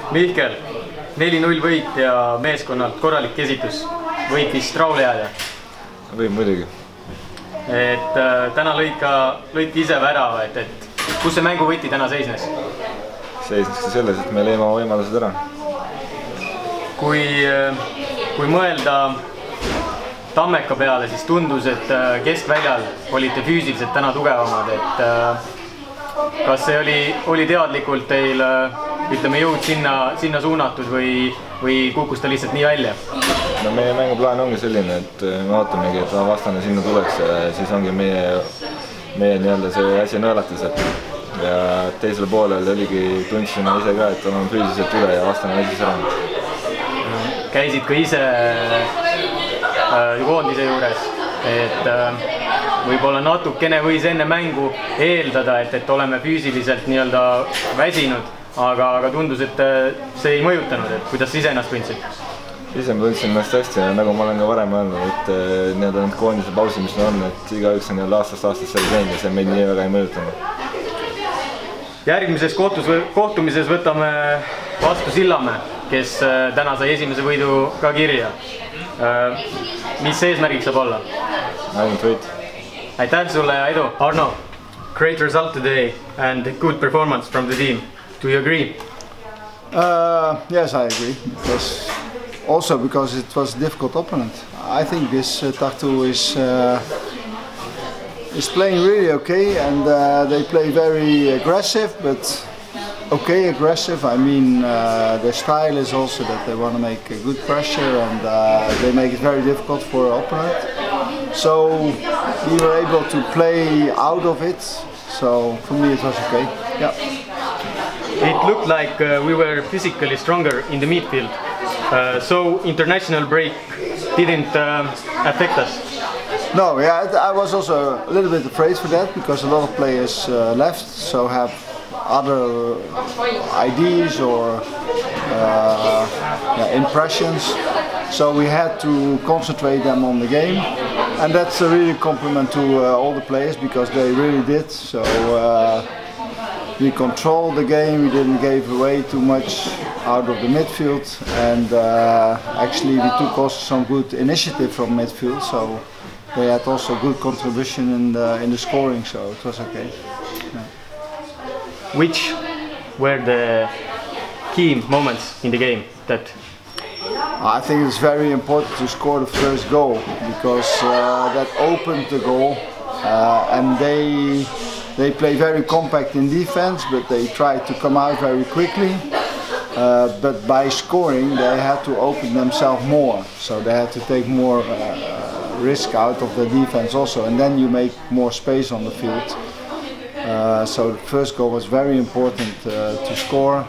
Mihkel, 4-0 võit ja meeskonnalt korralik esitus. Võid vist rahule jääda? Võib muidugi. Et täna lõidki ise värava, et kus see mängu võti täna seisnes? Seisneski selles, et me lõime oma võimalused ära. Kui mõelda Tammeka peale, siis tundus, et keskväljal olite füüsiliselt täna tugevamad, et kas see oli teadlikult teil, ütleme, jõud sinna suunatud või kukkus ta lihtsalt nii välja? No meie mänguplaan ongi selline, et me ootamegi, et vastane sinna tuleks ja siis ongi meie nii-öelda see asi nõelates, ja teisele poolel tundsime ise ka, et oleme füüsiliselt üle ja vastane väikses ära. Käisid ka ise koondise juures, et võib-olla natukene võis enne mängu eeldada, et oleme füüsiliselt nii-öelda väsinud, aga tundus, et see ei mõjutanud, et kuidas sa ise ennast tundsid? Ise ma tundsin ennast hästi ja nagu ma olen ka varem öelnud, et need on koondise pausid, mis on, et igaüks on aastast aastast selle teinud ja see meid nii väga ei mõjutanud. Järgmises kohtumises võtame vastu Sillamäe, kes täna sai esimese võidu ka kirja. Mis eesmärgiks saab olla? Ainult võit. Aitäh sulle ja edu! Arno, great result today and good performance from the team. Do you agree? Yes, I agree. Because it was a difficult opponent. I think this Tartu is playing really okay, and they play very aggressive, but okay aggressive. I mean, their style is also that they want to make a good pressure, and they make it very difficult for our opponent. So we were able to play out of it. So for me, it was okay. Yeah. It looked like we were physically stronger in the midfield, so international break didn't affect us. No, yeah, I was also a little bit afraid for that because a lot of players left, so have other ideas or impressions. So we had to concentrate them on the game, and that's a really compliment to all the players because they really did. So we controlled the game, we didn't give away too much out of the midfield, and actually we took also some good initiative from midfield, so they had also good contribution in the scoring, so it was okay. Yeah. Which were the key moments in the game that? I think it's very important to score the first goal because that opened the goal, and they play very compact in defense, but they try to come out very quickly. But by scoring, they had to open themselves more, so they had to take more risk out of the defense also, and then you make more space on the field. So the first goal was very important to score.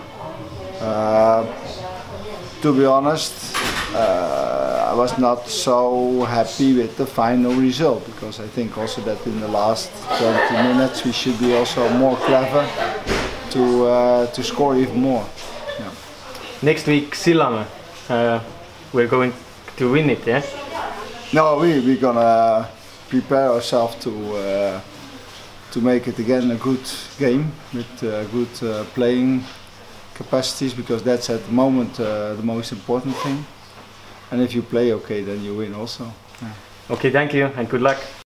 To be honest, I was not so happy with the final result because I think also that in the last 20 minutes we should be also more clever to score even more. Yeah. Next week, Sillamäe, we're going to win it, yeah? No, we're gonna prepare ourselves to make it again a good game with good playing capacities, because that's at the moment the most important thing. And if you play okay, then you win also. Yeah. Okay, thank you and good luck.